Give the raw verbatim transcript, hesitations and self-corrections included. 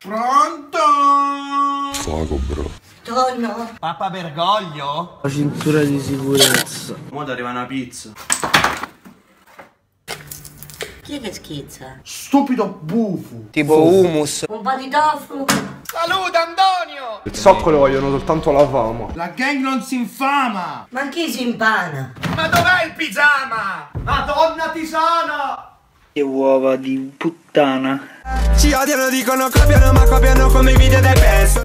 Pronto? Fuoco, bro. Tonno. Pappa Bergoglio? La cintura di sicurezza. Mo' ti arriva una pizza. Chi è che schizza? Stupido bufo. Tipo hummus. Un po' di tofu. Salute Antonio! Il zoccolo vogliono soltanto la fama. La gang non si infama! Ma chi si impana? Ma dov'è il pigiama? Madonna tisana! Che uova di puttana. Ci odiano, dicono copiano, ma copiano come i video del peso.